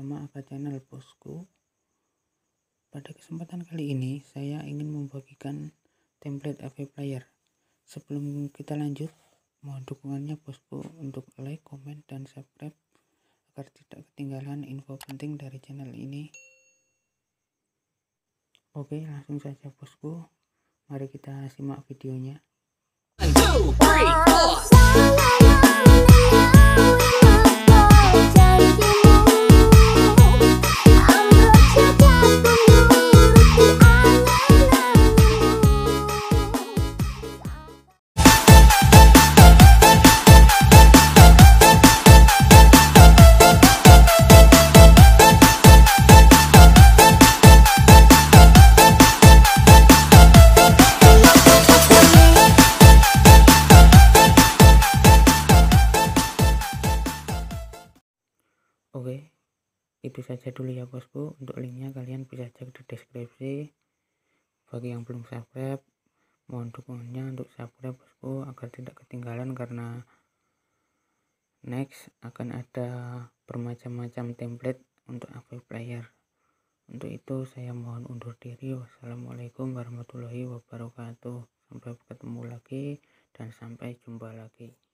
bersama Aka Channel bosku. Pada kesempatan kali ini saya ingin membagikan template AV player. Sebelum kita lanjut, mohon dukungannya bosku untuk like, komen, dan subscribe agar tidak ketinggalan info penting dari channel ini. Oke, langsung saja bosku, mari kita simak videonya. 1, 2, 3, 4. Oke, itu saja dulu ya bosku. Untuk linknya kalian bisa cek di deskripsi. Bagi yang belum subscribe, mohon dukungannya untuk subscribe bosku agar tidak ketinggalan, karena next akan ada bermacam-macam template untuk AV player. Untuk itu saya mohon undur diri. Wassalamualaikum warahmatullahi wabarakatuh. Sampai ketemu lagi dan sampai jumpa lagi.